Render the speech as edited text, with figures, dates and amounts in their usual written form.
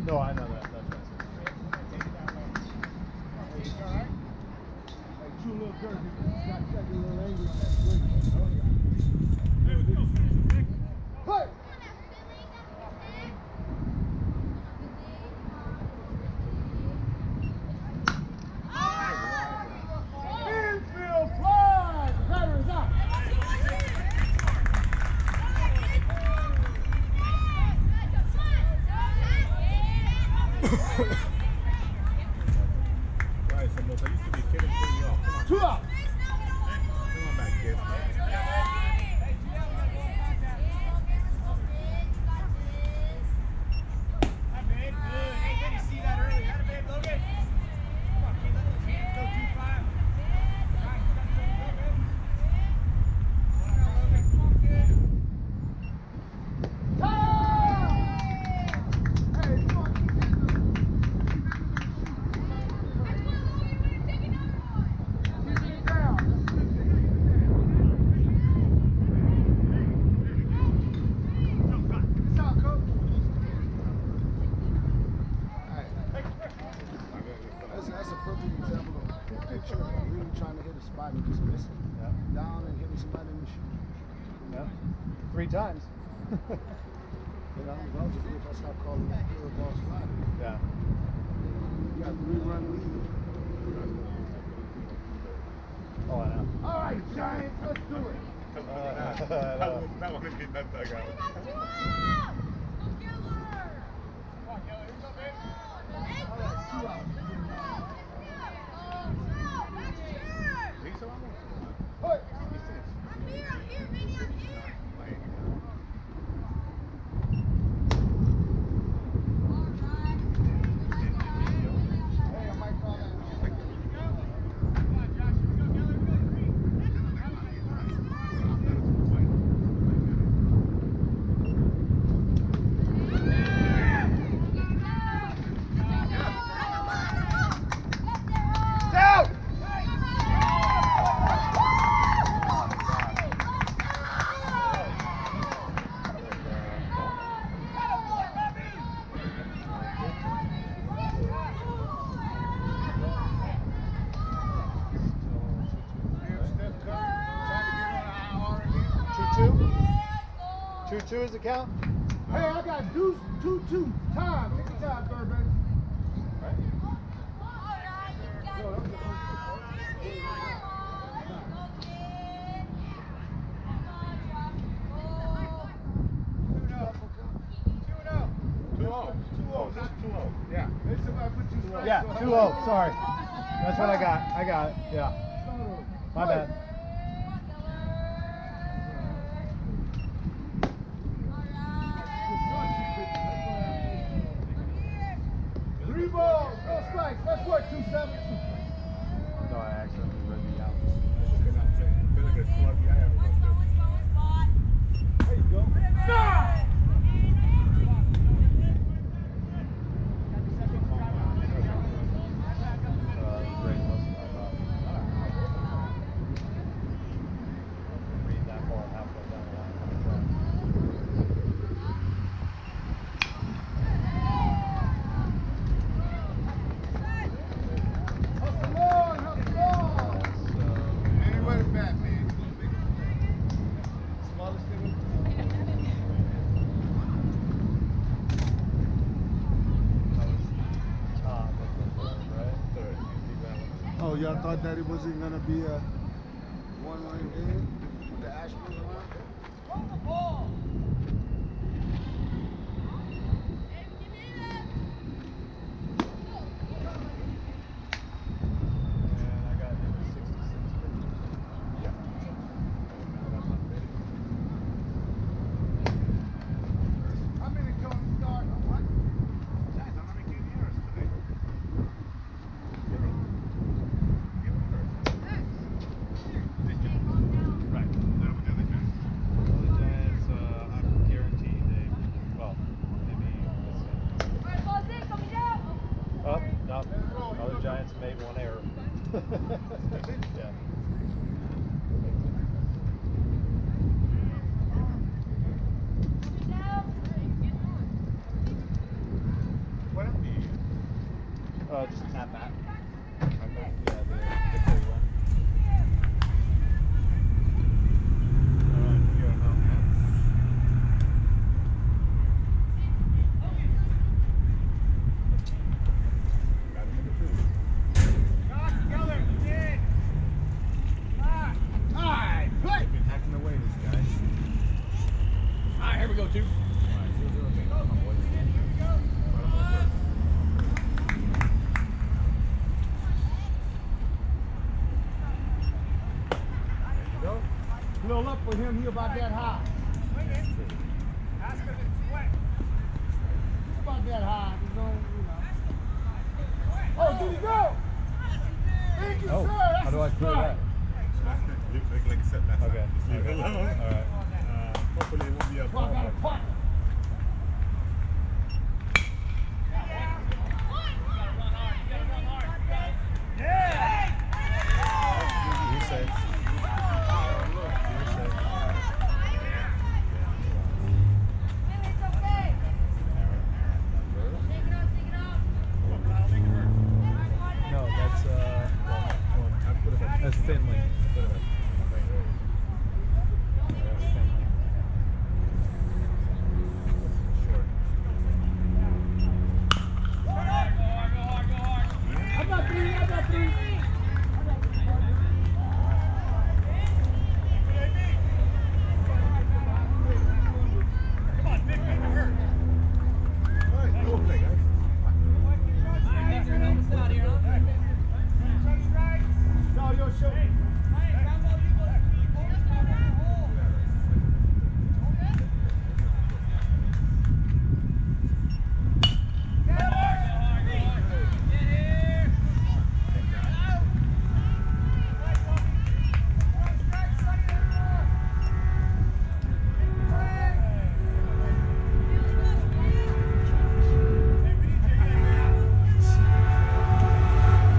No, I know that. That's right. Like two little girls, got a little angry on that swing. Hey! Infield fly! Batter is out. Right, so I used to be kidding pretty off. Come on. 2 out. Come on back, kid. That's a perfect example of a pitcher really trying to hit a spot and just missing. Yeah. Down and hitting somebody in the shoe. Yeah. 3 times. You know, as long as if I stop calling that pure ball slide. Yeah. You got 3-run lead. Oh, I know. All right, Giants, let's do it. That one would be that dugout. Two is the count? Hey, I got deuce, 2-2. Time. Take your time, third base. Yeah, 2-0. Sorry. That's what I got. I got it. Yeah. My bad. Three balls, no strikes. Let's work 2-7. No, I accidentally read the out. There you go. Oh, y'all thought that it wasn't going to be a one-run game with the Astros around? Other Giants made one error. Yeah. What Just at that. Okay. Yeah, the 31. A little up for him, he about that high. Swing it. That's because it's wet. He's about that high. He's on, you know. Oh, did he go? Thank you, Oh, sir. That's how do I clear that? Like set that Okay. side. Just leave it Okay. alone. All right. Hopefully it won't be a Well, I got a problem. partner.